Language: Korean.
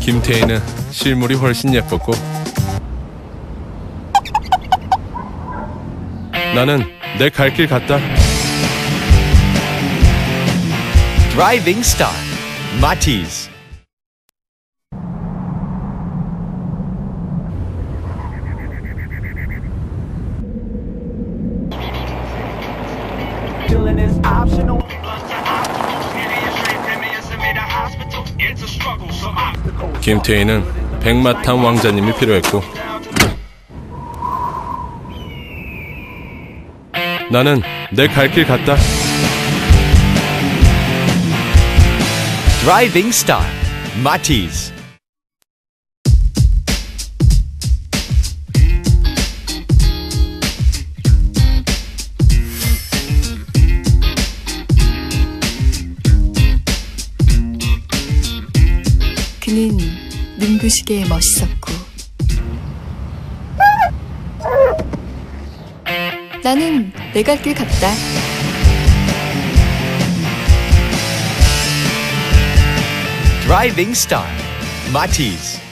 김태희는 실물이 훨씬 예뻤고 나는 내 갈 길 갔다. Driving Star, Matiz. 김태희는 백마탄 왕자님이 필요했고 나는 내 갈 길 갔다. Driving Star, Matiz. 그는 눈부시게 멋있었고 나는 내 갈 길 갔다. Driving Star, Matiz.